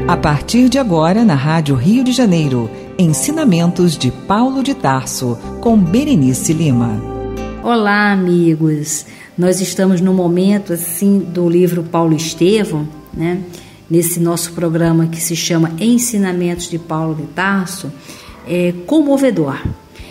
A partir de agora, na Rádio Rio de Janeiro, Ensinamentos de Paulo de Tarso, com Berenice Lima. Olá, amigos. Nós estamos no momento assim do livro Paulo Estevão, né? Nesse nosso programa que se chama Ensinamentos de Paulo de Tarso, comovedor.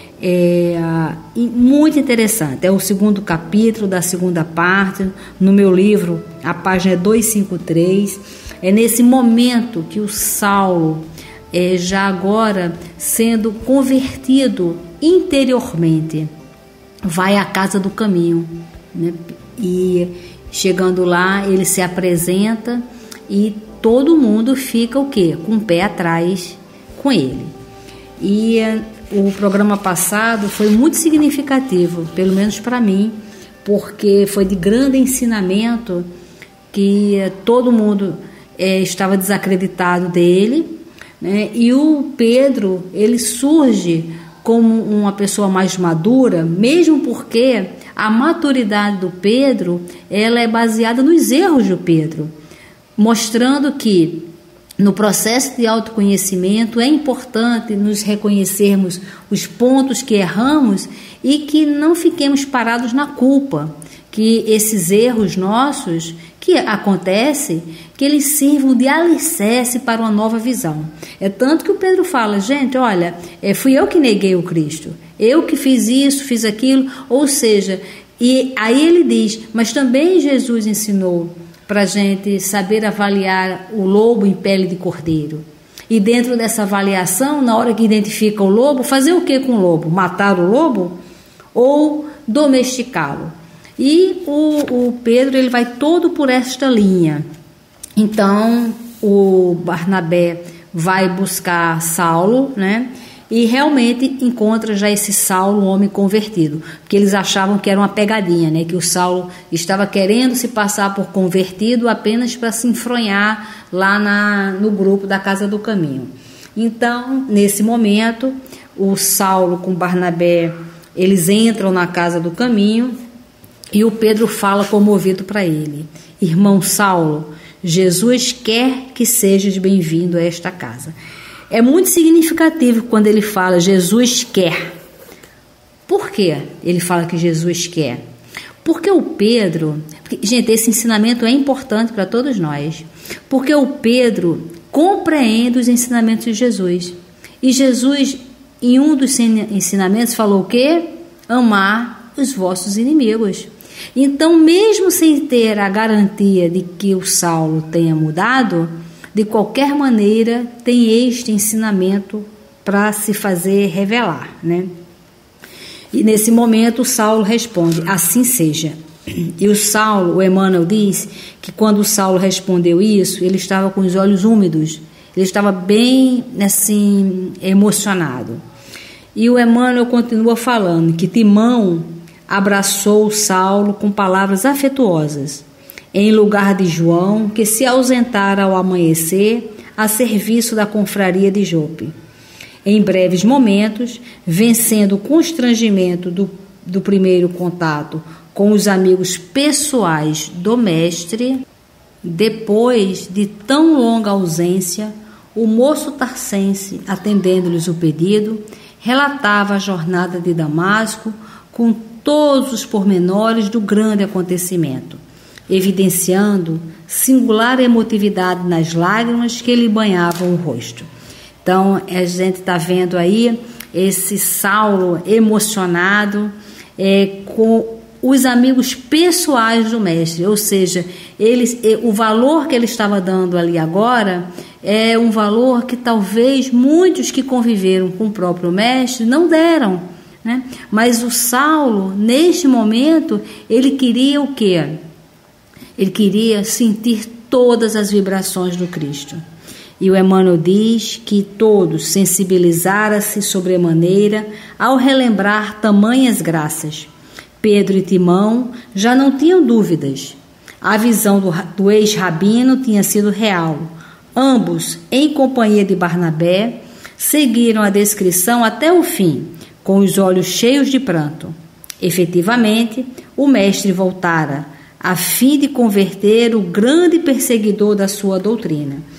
E muito interessante. É o segundo capítulo da segunda parte. No meu livro, a página é 253. É nesse momento que o Saulo, já agora sendo convertido interiormente, vai à casa do caminho, né? E chegando lá, ele se apresenta e todo mundo fica o quê? Com o pé atrás com ele. E o programa passado foi muito significativo, pelo menos para mim, porque foi de grande ensinamento, que todo mundo estava desacreditado dele, né? E o Pedro, ele surge como uma pessoa mais madura, mesmo porque a maturidade do Pedro, ela é baseada nos erros do Pedro, mostrando que no processo de autoconhecimento é importante nos reconhecermos os pontos que erramos e que não fiquemos parados na culpa, que esses erros nossos que acontecem, que eles sirvam de alicerce para uma nova visão. É tanto que o Pedro fala, gente, olha, fui eu que neguei o Cristo, eu que fiz isso, fiz aquilo, ou seja, e aí ele diz, mas também Jesus ensinou para a gente saber avaliar o lobo em pele de cordeiro. E dentro dessa avaliação, na hora que identifica o lobo, fazer o que com o lobo? Matar o lobo ou domesticá-lo? E o Pedro, ele vai todo por esta linha. Então, o Barnabé vai buscar Saulo, né? E realmente encontra já esse Saulo, um homem convertido, porque eles achavam que era uma pegadinha, né? Que o Saulo estava querendo se passar por convertido apenas para se enfronhar lá no grupo da Casa do Caminho. Então, nesse momento, o Saulo com Barnabé, eles entram na Casa do Caminho e o Pedro fala comovido para ele, irmão Saulo, Jesus quer que sejas bem-vindo a esta casa. É muito significativo quando ele fala Jesus quer. Por que ele fala que Jesus quer? Porque o Pedro... Gente, esse ensinamento é importante para todos nós. Porque o Pedro compreende os ensinamentos de Jesus. E Jesus, em um dos ensinamentos, falou o quê? Amar os vossos inimigos. Então, mesmo sem ter a garantia de que o Saulo tenha mudado, de qualquer maneira, tem este ensinamento para se fazer revelar, né? E nesse momento, o Saulo responde, assim seja. E o Saulo, o Emmanuel diz que quando o Saulo respondeu isso, ele estava com os olhos úmidos, ele estava bem, assim, emocionado. E o Emmanuel continua falando que Timão abraçou o Saulo com palavras afetuosas, em lugar de João, que se ausentara ao amanhecer a serviço da confraria de Jope. Em breves momentos, vencendo o constrangimento do primeiro contato com os amigos pessoais do mestre, depois de tão longa ausência, o moço tarcense, atendendo-lhes o pedido, relatava a jornada de Damasco com todos os pormenores do grande acontecimento, evidenciando singular emotividade nas lágrimas que lhe banhavam o rosto. Então, a gente está vendo aí esse Saulo emocionado com os amigos pessoais do mestre, ou seja, o valor que ele estava dando ali agora é um valor que talvez muitos que conviveram com o próprio mestre não deram, né? Mas o Saulo, neste momento, ele queria o quê? Ele queria sentir todas as vibrações do Cristo. E o Emmanuel diz que todos sensibilizaram-se sobremaneira ao relembrar tamanhas graças. Pedro e Timão já não tinham dúvidas. A visão do ex-rabino tinha sido real. Ambos, em companhia de Barnabé, seguiram a descrição até o fim, com os olhos cheios de pranto. Efetivamente, o mestre voltara, a fim de converter o grande perseguidor da sua doutrina.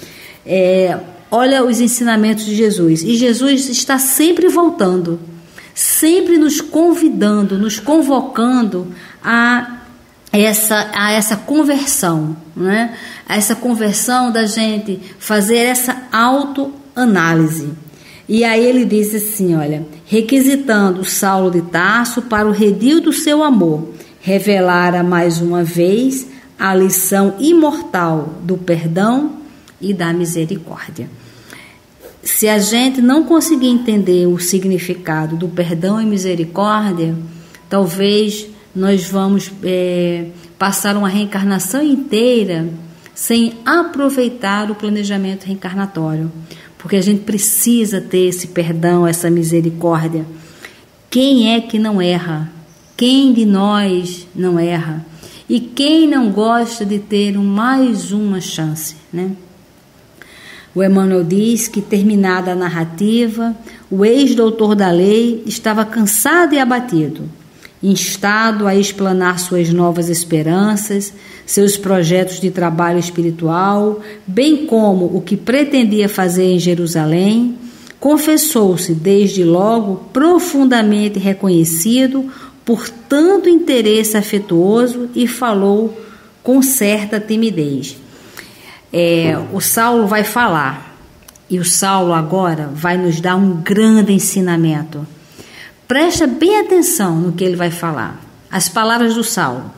Olha os ensinamentos de Jesus. E Jesus está sempre voltando, sempre nos convidando, nos convocando a essa conversão, né? A essa conversão da gente fazer essa autoanálise. E aí ele diz assim, olha, requisitando Saulo de Tarso para o redil do seu amor, revelara mais uma vez a lição imortal do perdão e da misericórdia. Se a gente não conseguir entender o significado do perdão e misericórdia, talvez nós vamos passar uma reencarnação inteira sem aproveitar o planejamento reencarnatório, porque a gente precisa ter esse perdão, essa misericórdia. Quem é que não erra? Quem de nós não erra? E quem não gosta de ter mais uma chance, né? O Emmanuel diz que, terminada a narrativa, o ex-doutor da lei estava cansado e abatido, instado a explanar suas novas esperanças, seus projetos de trabalho espiritual, bem como o que pretendia fazer em Jerusalém, confessou-se desde logo profundamente reconhecido por tanto interesse afetuoso e falou com certa timidez. O Saulo vai falar, e o Saulo agora vai nos dar um grande ensinamento. Presta bem atenção no que ele vai falar. As palavras do Saulo: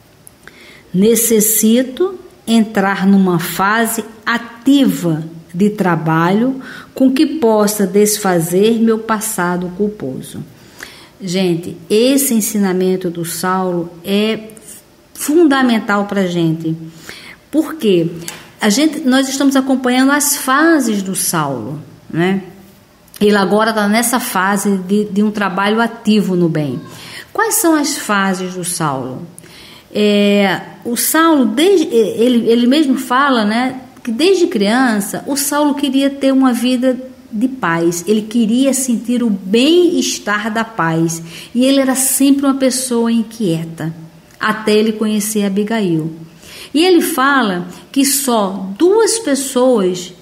necessito entrar numa fase ativa de trabalho com que possa desfazer meu passado culposo. Gente, esse ensinamento do Saulo é fundamental para a gente. Por quê? Nós estamos acompanhando as fases do Saulo, né? Ele agora está nessa fase de um trabalho ativo no bem. Quais são as fases do Saulo? O Saulo, ele mesmo fala, né, que desde criança o Saulo queria ter uma vida de paz, ele queria sentir o bem-estar da paz, e ele era sempre uma pessoa inquieta, até ele conhecer Abigail. E ele fala que só 2 pessoas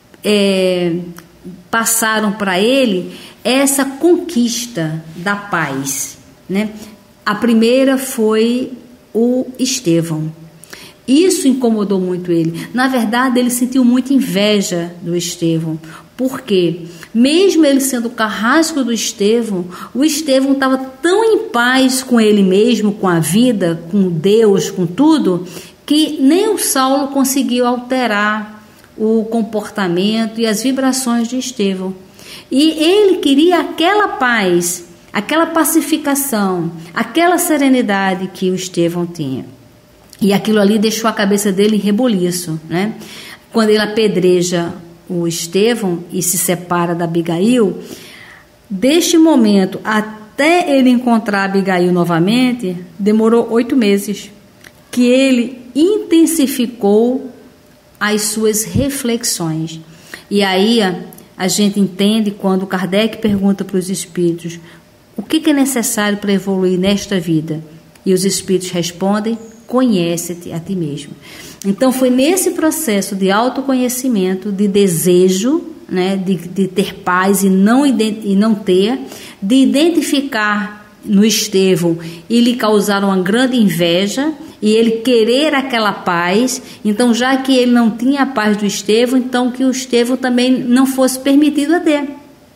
passaram para ele essa conquista da paz, né? A primeira foi o Estevão. Isso incomodou muito ele. Na verdade, ele sentiu muita inveja do Estevão, porque mesmo ele sendo o carrasco do Estevão, o Estevão estava tão em paz com ele mesmo, com a vida, com Deus, com tudo, que nem o Saulo conseguiu alterar o comportamento e as vibrações de Estevão. E ele queria aquela paz, aquela pacificação, aquela serenidade que o Estevão tinha. E aquilo ali deixou a cabeça dele em reboliço, né? Quando ele apedreja o Estevão e se separa da Abigail, deste momento até ele encontrar Abigail novamente, demorou 8 meses, que ele intensificou as suas reflexões. E aí a gente entende quando Kardec pergunta para os espíritos: o que é necessário para evoluir nesta vida? E os espíritos respondem: conhece-te a ti mesmo. Então foi nesse processo de autoconhecimento, de desejo, né, de ter paz e não ter, de identificar no Estevão e lhe causar uma grande inveja, e ele querer aquela paz. Então, já que ele não tinha a paz do Estevão, então que o Estevão também não fosse permitido a ter.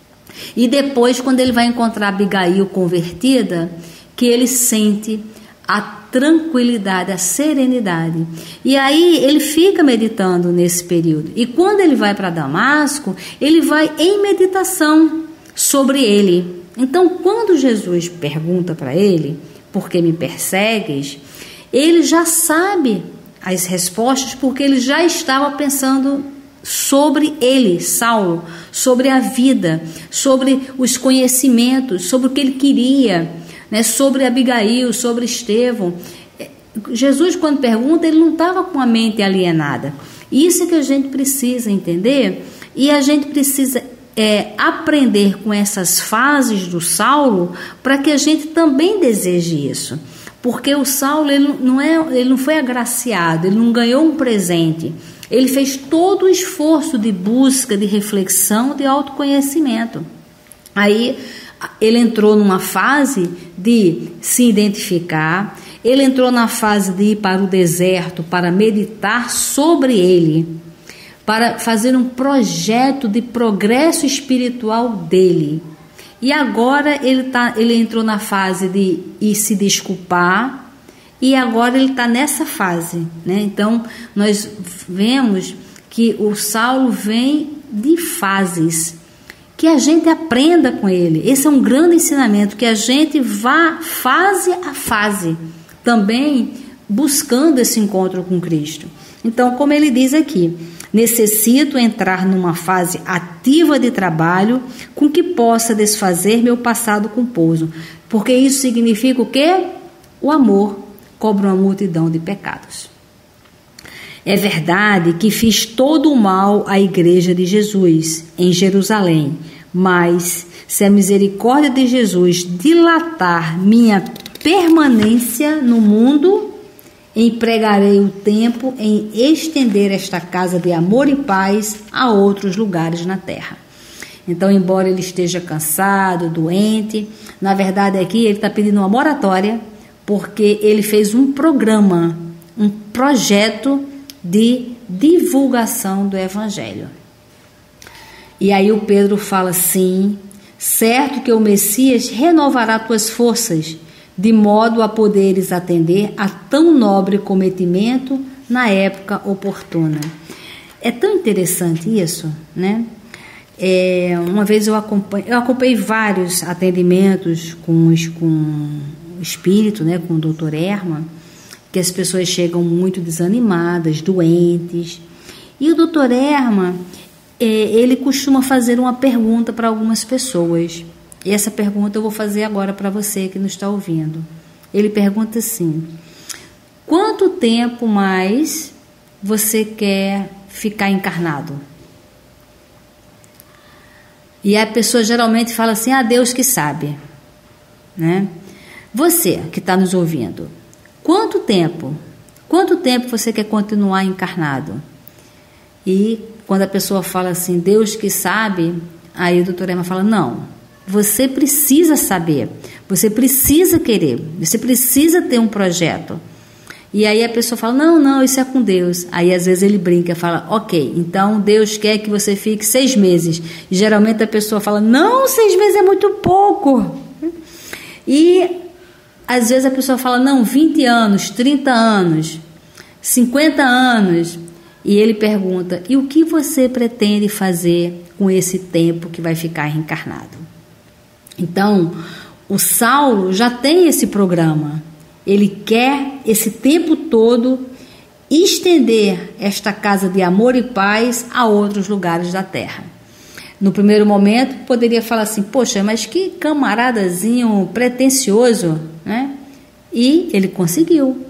E depois, quando ele vai encontrar Abigail convertida, que ele sente a tranquilidade, a serenidade. E aí ele fica meditando nesse período. E quando ele vai para Damasco, ele vai em meditação sobre ele. Então, quando Jesus pergunta para ele: por que me persegues? Ele já sabe as respostas, porque ele já estava pensando sobre ele, Saulo, sobre a vida, sobre os conhecimentos, sobre o que ele queria, né, sobre Abigail, sobre Estevão. Jesus, quando pergunta, ele não estava com a mente alienada. Isso é que a gente precisa entender, e a gente precisa aprender com essas fases do Saulo, para que a gente também deseje isso. Porque o Saulo, ele não foi agraciado, ele não ganhou um presente. Ele fez todo o esforço de busca, de reflexão, de autoconhecimento. Aí ele entrou numa fase de se identificar, ele entrou na fase de ir para o deserto para meditar sobre ele, para fazer um projeto de progresso espiritual dele. E agora ele entrou na fase de ir se desculpar, e agora ele está nessa fase, né? Então, nós vemos que o Saulo vem de fases, que a gente aprenda com ele. Esse é um grande ensinamento, que a gente vá fase a fase, também buscando esse encontro com Cristo. Então, como ele diz aqui, necessito entrar numa fase ativa de trabalho com que possa desfazer meu passado culposo, porque isso significa o quê? O amor cobre uma multidão de pecados. É verdade que fiz todo o mal à igreja de Jesus em Jerusalém, mas se a misericórdia de Jesus dilatar minha permanência no mundo, empregarei o tempo em estender esta casa de amor e paz a outros lugares na terra. Então, embora ele esteja cansado, doente, na verdade aqui ele está pedindo uma moratória, porque ele fez um programa, um projeto de divulgação do Evangelho. E aí o Pedro fala assim: certo que o Messias renovará tuas forças, de modo a poderes atender a tão nobre cometimento na época oportuna. É tão interessante isso, né? Uma vez eu acompanhei vários atendimentos com o espírito, né, com o Dr. Erma, que as pessoas chegam muito desanimadas, doentes. E o Dr. Erma, ele costuma fazer uma pergunta para algumas pessoas. E essa pergunta eu vou fazer agora para você que nos está ouvindo. Ele pergunta assim: quanto tempo mais você quer ficar encarnado? E a pessoa geralmente fala assim: Deus que sabe, né? Você que está nos ouvindo, quanto tempo você quer continuar encarnado? E quando a pessoa fala assim, Deus que sabe, aí o doutor Erma fala: não, você precisa saber, você precisa querer, você precisa ter um projeto. E aí a pessoa fala: não, isso é com Deus. Aí às vezes ele brinca, fala: ok, então Deus quer que você fique 6 meses. E geralmente a pessoa fala: não, 6 meses é muito pouco. E às vezes a pessoa fala: não, 20 anos, 30 anos, 50 anos. E ele pergunta: e o que você pretende fazer com esse tempo que vai ficar reencarnado? Então, o Saulo já tem esse programa. Ele quer esse tempo todo estender esta casa de amor e paz a outros lugares da terra. No primeiro momento, poderia falar assim: poxa, mas que camaradazinho pretensioso, né? E ele conseguiu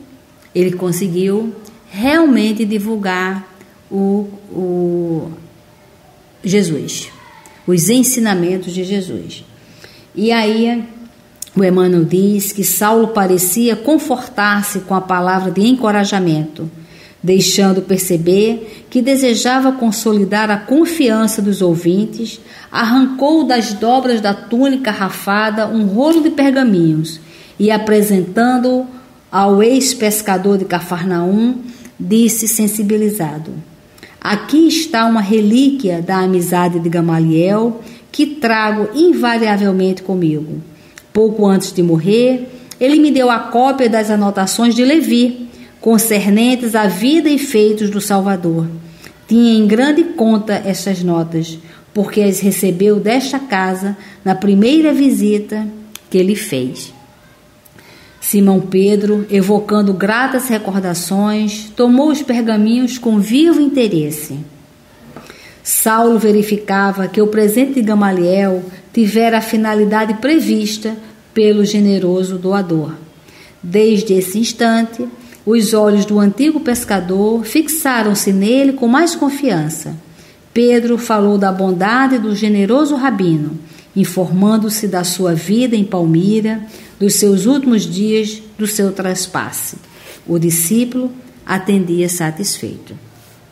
realmente divulgar o Jesus, os ensinamentos de Jesus. E aí o Emmanuel diz que Saulo parecia confortar-se com a palavra de encorajamento, deixando perceber que desejava consolidar a confiança dos ouvintes. Arrancou das dobras da túnica rafada um rolo de pergaminhos e, apresentando-o ao ex-pescador de Cafarnaum, disse sensibilizado: aqui está uma relíquia da amizade de Gamaliel que trago invariavelmente comigo. Pouco antes de morrer, ele me deu a cópia das anotações de Levi, concernentes à vida e feitos do Salvador. Tinha em grande conta estas notas, porque as recebeu desta casa na primeira visita que ele fez. Simão Pedro, evocando gratas recordações, tomou os pergaminhos com vivo interesse. Saulo verificava que o presente de Gamaliel tivera a finalidade prevista pelo generoso doador. Desde esse instante, os olhos do antigo pescador fixaram-se nele com mais confiança. Pedro falou da bondade do generoso rabino, informando-se da sua vida em Palmira, dos seus últimos dias, do seu traspasse. O discípulo atendia satisfeito.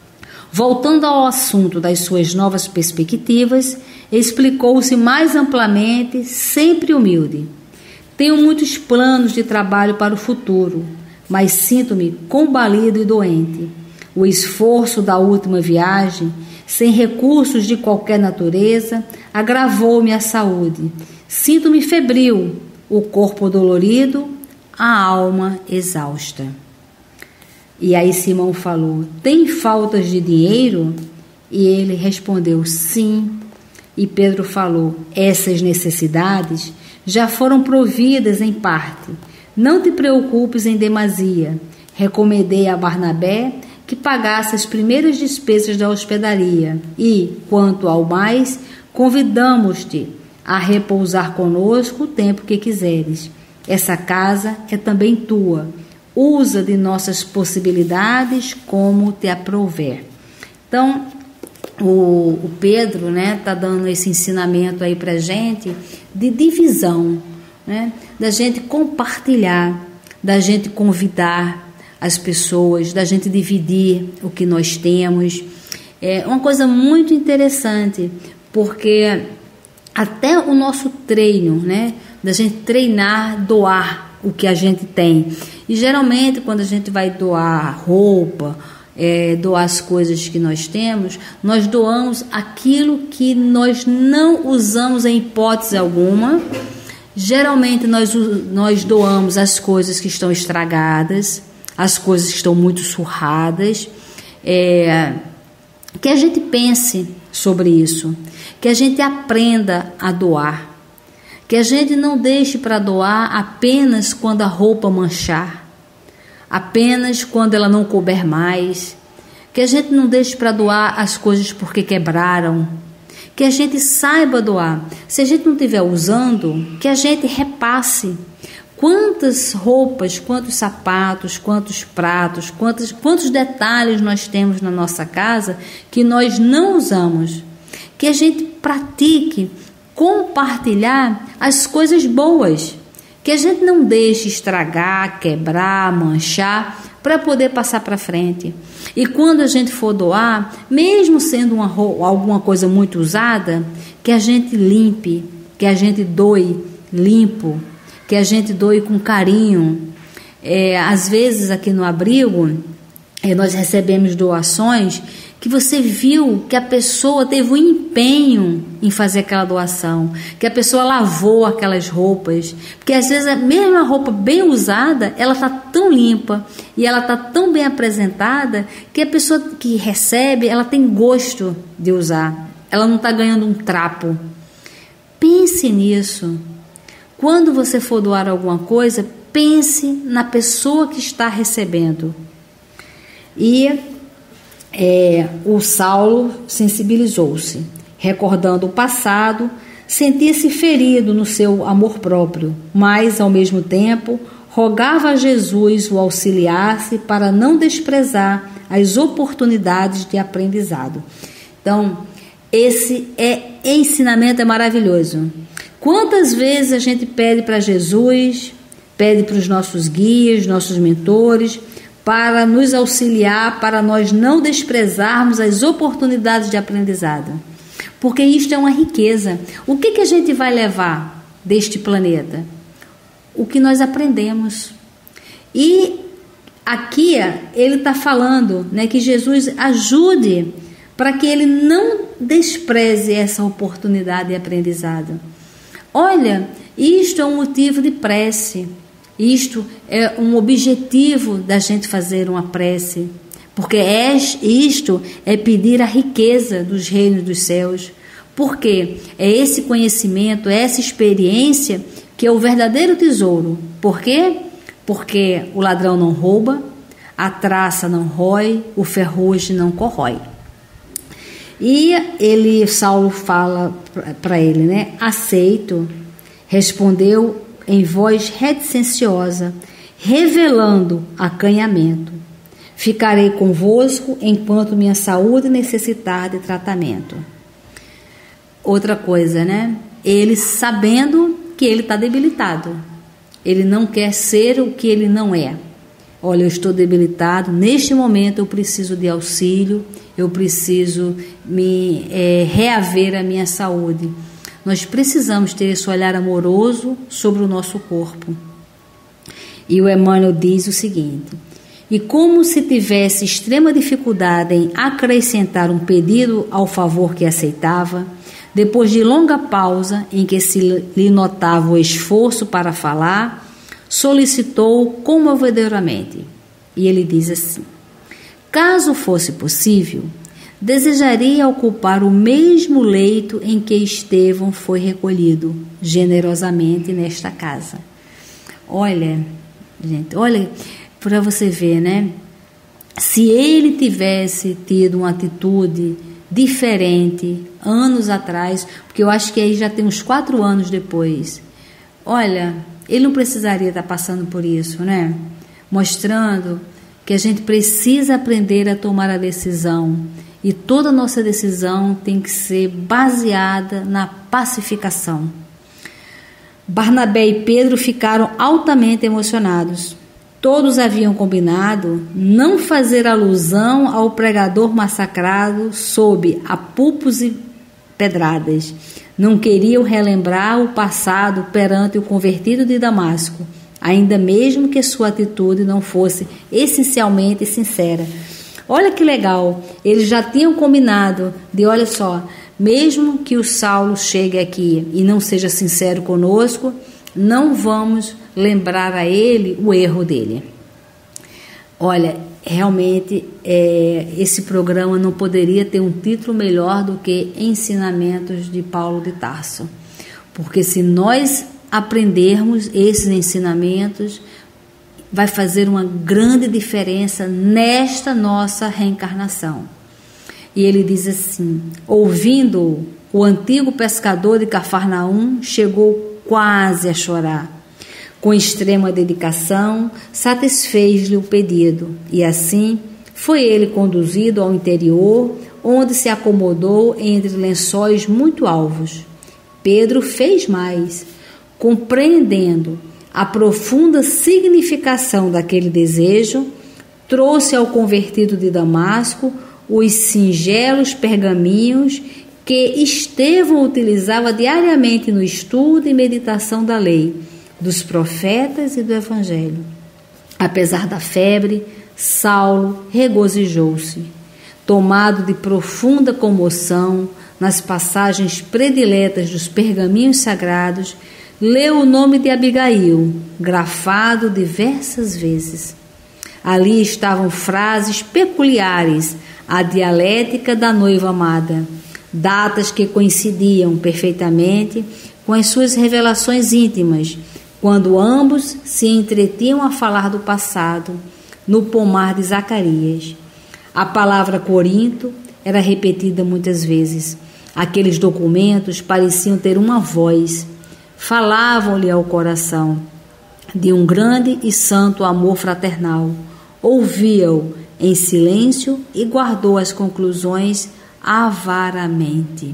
Voltando ao assunto das suas novas perspectivas, explicou-se mais amplamente, sempre humilde. Tenho muitos planos de trabalho para o futuro, mas sinto-me combalido e doente. O esforço da última viagem, sem recursos de qualquer natureza, agravou-me a saúde. Sinto-me febril, o corpo dolorido, a alma exausta. E aí Simão falou: tem faltas de dinheiro? E ele respondeu: sim. E Pedro falou: essas necessidades já foram providas em parte. Não te preocupes em demasia. Recomendei a Barnabé que pagasse as primeiras despesas da hospedaria. E, quanto ao mais, convidamos-te a repousar conosco o tempo que quiseres. Essa casa é também tua. Usa de nossas possibilidades como te aprouver. Então, o Pedro, né, tá dando esse ensinamento aí pra gente de divisão, né, da gente compartilhar, da gente convidar as pessoas, da gente dividir o que nós temos. É uma coisa muito interessante, porque até o nosso treino, né, da gente treinar, doar o que a gente tem. E geralmente quando a gente vai doar roupa, doar as coisas que nós temos, nós doamos aquilo que nós não usamos em hipótese alguma. Geralmente nós doamos as coisas que estão estragadas, as coisas que estão muito surradas. Que a gente pense sobre isso, que a gente aprenda a doar, que a gente não deixe para doar apenas quando a roupa manchar, apenas quando ela não couber mais, que a gente não deixe para doar as coisas porque quebraram, que a gente saiba doar. Se a gente não estiver usando, que a gente repasse. Quantas roupas, quantos sapatos, quantos pratos, quantos detalhes nós temos na nossa casa que nós não usamos. Que a gente pratique compartilhar as coisas boas. Que a gente não deixe estragar, quebrar, manchar para poder passar para frente. E quando a gente for doar, mesmo sendo alguma coisa muito usada, que a gente limpe, que a gente doe limpo, que a gente doe com carinho. Às vezes aqui no abrigo, nós recebemos doações que você viu que a pessoa teve um empenho em fazer aquela doação, que a pessoa lavou aquelas roupas, porque às vezes a mesma roupa bem usada, ela está tão limpa e ela está tão bem apresentada que a pessoa que recebe, ela tem gosto de usar, ela não está ganhando um trapo. Pense nisso. Quando você for doar alguma coisa, pense na pessoa que está recebendo. E o Saulo sensibilizou-se, recordando o passado, sentia-se ferido no seu amor próprio, mas, ao mesmo tempo, rogava a Jesus o auxiliasse para não desprezar as oportunidades de aprendizado. Então, esse ensinamento é maravilhoso. Quantas vezes a gente pede para Jesus, pede para os nossos guias, nossos mentores, para nos auxiliar, para nós não desprezarmos as oportunidades de aprendizado. Porque isto é uma riqueza. O que a gente vai levar deste planeta? O que nós aprendemos. E aqui ele está falando, né, que Jesus ajude para que ele não despreze essa oportunidade de aprendizado. Olha, isto é um motivo de prece. Isto é um objetivo da gente fazer uma prece, porque isto é pedir a riqueza dos reinos dos céus, porque é esse conhecimento, é essa experiência que é o verdadeiro tesouro. Por quê? Porque o ladrão não rouba, a traça não rói, o ferrugem não corrói. E Saulo fala para ele, né? Aceito, respondeu em voz reticência, revelando acanhamento. Ficarei convosco enquanto minha saúde necessitar de tratamento. Outra coisa, né? Ele sabendo que ele está debilitado. Ele não quer ser o que ele não é. olha, eu estou debilitado, neste momento eu preciso de auxílio, eu preciso me reaver a minha saúde. Nós precisamos ter esse olhar amoroso sobre o nosso corpo. E o Emmanuel diz o seguinte: e como se tivesse extrema dificuldade em acrescentar um pedido ao favor que aceitava, depois de longa pausa em que se lhe notava o esforço para falar, solicitou comovedoramente. E ele diz assim: caso fosse possível, desejaria ocupar o mesmo leito em que Estevão foi recolhido generosamente nesta casa. Olha, gente, olha para você ver, né? Se ele tivesse tido uma atitude diferente anos atrás, porque eu acho que aí já tem uns 4 anos depois, olha, ele não precisaria estar passando por isso, né? Mostrando que a gente precisa aprender a tomar a decisão, e toda nossa decisão tem que ser baseada na pacificação. Barnabé e Pedro ficaram altamente emocionados. Todos haviam combinado não fazer alusão ao pregador massacrado sob apupos e pedradas. Não queriam relembrar o passado perante o convertido de Damasco, ainda mesmo que sua atitude não fosse essencialmente sincera. Olha que legal, eles já tinham combinado de, olha só, mesmo que o Saulo chegue aqui e não seja sincero conosco, não vamos lembrar a ele o erro dele. Olha, realmente esse programa não poderia ter um título melhor do que Ensinamentos de Paulo de Tarso, porque se nós aprendermos esses ensinamentos, vai fazer uma grande diferença nesta nossa reencarnação. E ele diz assim: ouvindo, o antigo pescador de Cafarnaum chegou quase a chorar. Com extrema dedicação, satisfez-lhe o pedido, e assim foi ele conduzido ao interior, onde se acomodou entre lençóis muito alvos. Pedro fez mais, compreendendo a profunda significação daquele desejo, trouxe ao convertido de Damasco os singelos pergaminhos que Estevão utilizava diariamente no estudo e meditação da lei, dos profetas e do Evangelho. Apesar da febre, Saulo regozijou-se. Tomado de profunda comoção nas passagens prediletas dos pergaminhos sagrados, leu o nome de Abigail, grafado diversas vezes. Ali estavam frases peculiares à dialética da noiva amada, datas que coincidiam perfeitamente com as suas revelações íntimas, quando ambos se entretinham a falar do passado, no pomar de Zacarias. A palavra Corinto era repetida muitas vezes. Aqueles documentos pareciam ter uma voz, falavam-lhe ao coração de um grande e santo amor fraternal. Ouvia-o em silêncio e guardou as conclusões avaramente.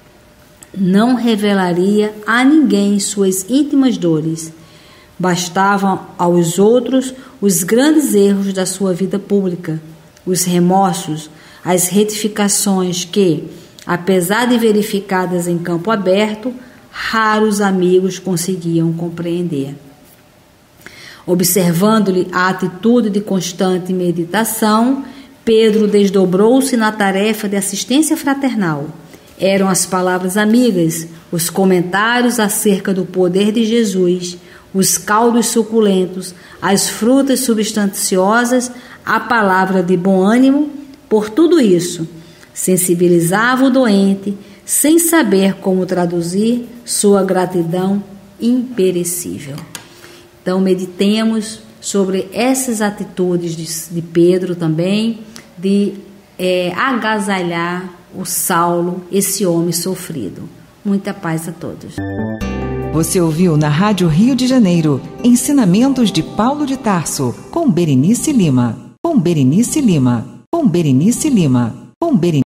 Não revelaria a ninguém suas íntimas dores. Bastavam aos outros os grandes erros da sua vida pública, os remorsos, as retificações que, apesar de verificadas em campo aberto, raros amigos conseguiam compreender. Observando-lhe a atitude de constante meditação, Pedro desdobrou-se na tarefa de assistência fraternal. Eram as palavras amigas, os comentários acerca do poder de Jesus, os caldos suculentos, as frutas substanciosas, a palavra de bom ânimo. Por tudo isso, sensibilizava o doente, sem saber como traduzir sua gratidão imperecível. Então, meditemos sobre essas atitudes de Pedro também, de agasalhar o Saulo, esse homem sofrido. Muita paz a todos. Você ouviu na Rádio Rio de Janeiro, Ensinamentos de Paulo de Tarso, com Berenice Lima.